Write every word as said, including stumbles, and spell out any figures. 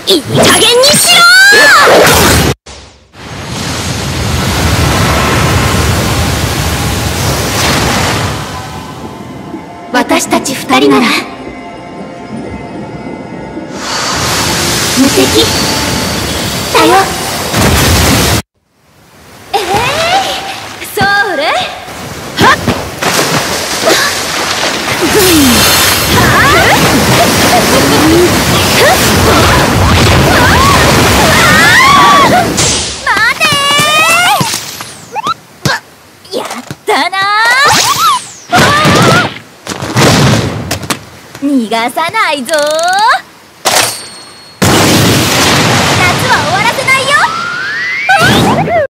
いい加減にしろ。私たち二人なら無敵だよ。ええー、それはっグイは待てー。やったなー。逃がさないぞー。